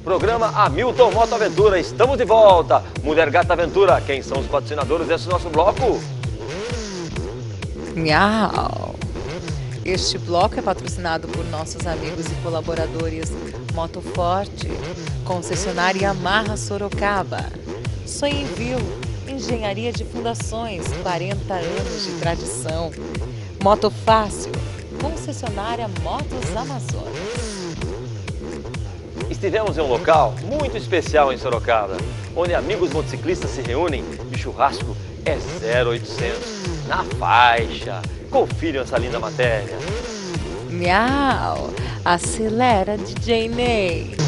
Programa Hamilton Moto Aventura, estamos de volta. Mulher Gata Aventura, quem são os patrocinadores desse nosso bloco? Miau! Este bloco é patrocinado por nossos amigos e colaboradores Moto Forte, concessionária Yamaha Sorocaba, Sonho Envio, engenharia de fundações, 40 anos de tradição, Moto Fácil, concessionária Motos Amazonas. Estivemos em um local muito especial em Sorocaba, onde amigos motociclistas se reúnem e churrasco é 0800, na faixa. Confiram essa linda matéria. Miau! Acelera, DJ Ney!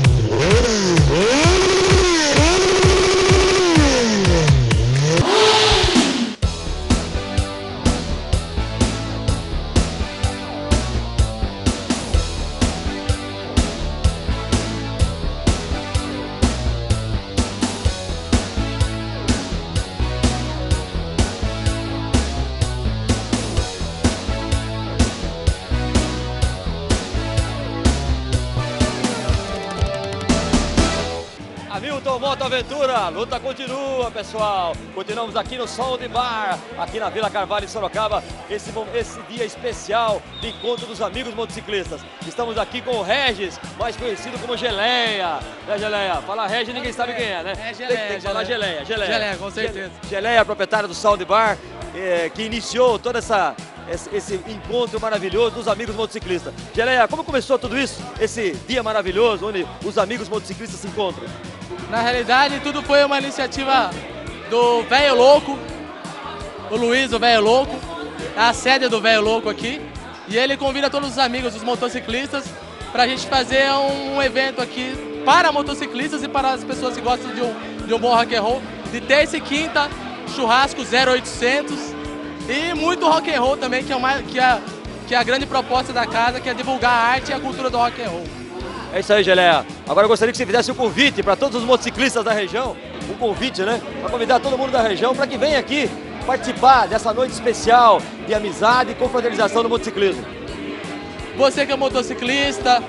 Hamilton Moto Aventura, a luta continua, pessoal. Continuamos aqui no Sound Bar, aqui na Vila Carvalho, em Sorocaba, esse dia especial de encontro dos amigos motociclistas. Estamos aqui com o Regis, mais conhecido como Geleia. Né, Geleia? Fala Regis, ninguém sabe quem é, né? É Geleia. Tem que falar Geleia. Geleia, com certeza. Geleia, proprietário do Sound Bar, que iniciou todo esse encontro maravilhoso dos amigos motociclistas. Geleia, como começou tudo isso? Esse dia maravilhoso, onde os amigos motociclistas se encontram? Na realidade, tudo foi uma iniciativa do Velho Louco, o Luiz, o Velho Louco, a sede do Velho Louco aqui. E ele convida todos os amigos dos motociclistas para a gente fazer um evento aqui para motociclistas e para as pessoas que gostam de um bom rock and roll. De terça e quinta, churrasco 0800 e muito rock and roll também, que é a grande proposta da casa, que é divulgar a arte e a cultura do rock and roll. É isso aí, Geleia. Agora eu gostaria que você fizesse um convite para todos os motociclistas da região, um convite, né? Para convidar todo mundo da região para que venha aqui participar dessa noite especial de amizade e confraternização do motociclismo. Você que é motociclista,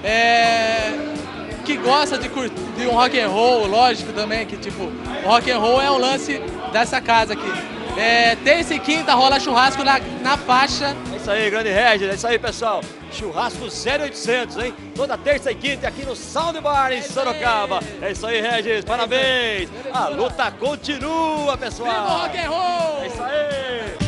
que gosta de um rock and roll, lógico também, que tipo, o rock and roll é o lance dessa casa aqui. Terça e quinta rola churrasco na faixa. É isso aí, grande Regis, é isso aí, pessoal. Churrasco 0800, hein? Toda terça e quinta aqui no Sound Bar em Sorocaba. É isso aí, Regis, parabéns. A luta continua, pessoal. Viva o rock and roll! É isso aí.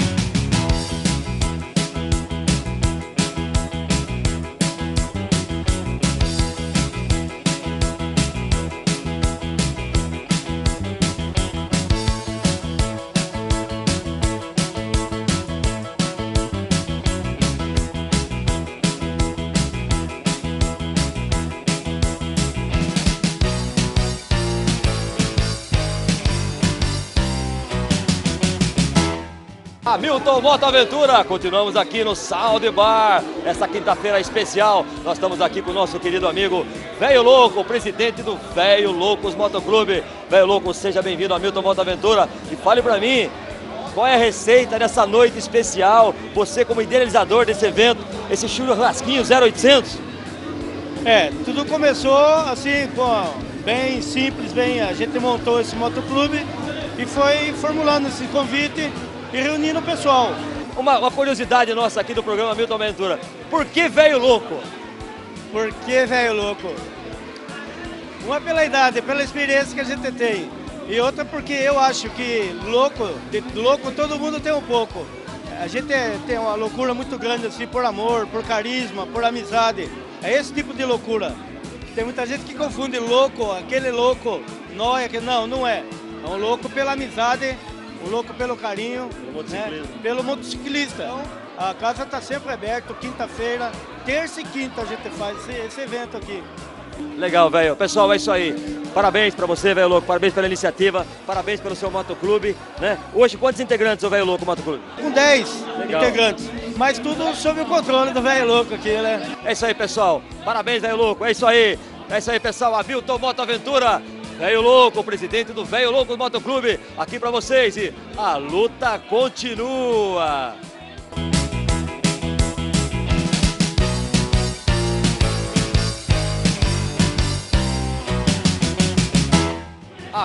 Hamilton Moto Aventura, continuamos aqui no Sound Bar, essa quinta-feira especial. Nós estamos aqui com o nosso querido amigo Velho Louco, o presidente do Velho Loucos Motoclube. Velho Louco, seja bem-vindo ao Hamilton Moto Aventura e fale pra mim, qual é a receita dessa noite especial, você como idealizador desse evento, esse churrasquinho 0800? Tudo começou assim, bem simples, a gente montou esse motoclube e foi formulando esse convite e reunindo o pessoal. Uma curiosidade nossa aqui do programa Hamilton Aventura, por que Velho Louco? Por que Velho Louco? Uma pela idade, pela experiência que a gente tem. E outra porque eu acho que louco todo mundo tem um pouco. A gente tem uma loucura muito grande assim, por amor, por carisma, por amizade. É esse tipo de loucura. Tem muita gente que confunde louco, aquele louco, nóia, que não é. É um louco pela amizade, um louco pelo carinho, pelo motociclista. Então, a casa está sempre aberta, quinta-feira, terça e quinta a gente faz esse evento aqui. Legal, velho. Pessoal, é isso aí. Parabéns pra você, Velho Louco. Parabéns pela iniciativa. Parabéns pelo seu motoclube, né? Hoje, quantos integrantes o Velho Louco Motoclube? Com 10 integrantes. Mas tudo sob o controle do Velho Louco aqui, né? É isso aí, pessoal. Parabéns, Velho Louco. É isso aí. É isso aí, pessoal. Hamilton Moto Aventura. Velho Louco, o presidente do Velho Louco Motoclube. Aqui pra vocês. E a luta continua.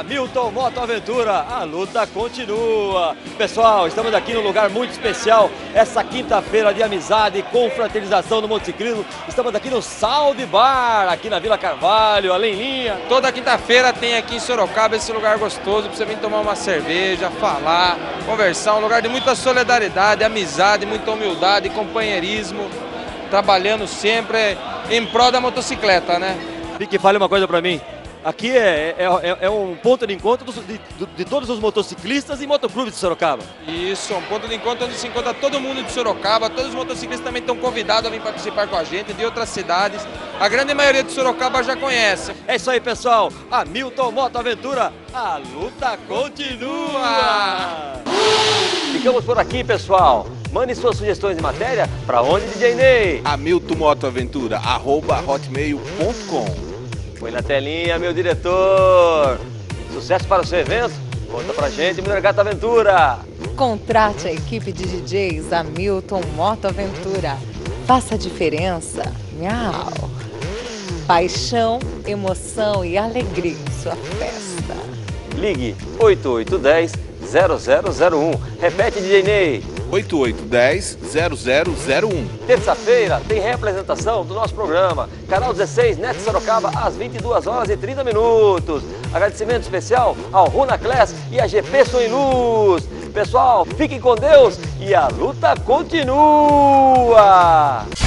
Hamilton Moto Aventura, a luta continua. Pessoal, estamos aqui num lugar muito especial, essa quinta-feira de amizade e confraternização do motociclismo. Estamos aqui no Saúde Bar, aqui na Vila Carvalho, além linha. Toda quinta-feira tem aqui em Sorocaba esse lugar gostoso para você vir tomar uma cerveja, falar, conversar, um lugar de muita solidariedade, amizade, muita humildade, companheirismo, trabalhando sempre em prol da motocicleta, né? Pique, fale uma coisa pra mim. Aqui é um ponto de encontro de todos os motociclistas e motoclubes de Sorocaba. Isso, é um ponto de encontro onde se encontra todo mundo de Sorocaba. Todos os motociclistas também estão convidados a vir participar com a gente, de outras cidades. A grande maioria de Sorocaba já conhece. É isso aí, pessoal. Hamilton Moto Aventura, a luta continua. Ficamos por aqui, pessoal. Mande suas sugestões de matéria para onde, DJ Ney? hamiltonmotoaventura@hotmail.com. Põe na telinha, meu diretor. Sucesso para o seu evento? Conta pra gente, Mulher Gata Aventura. Contrate a equipe de DJs Hamilton Moto Aventura. Faça a diferença. Miau. Paixão, emoção e alegria em sua festa. Ligue 8810-0001. Repete, DJ Ney. 8810-0001. Terça-feira tem reapresentação do nosso programa. Canal 16, NET Sorocaba, às 22h30. Agradecimento especial ao Runa Class e a GP Som e Luz. Pessoal, fiquem com Deus e a luta continua!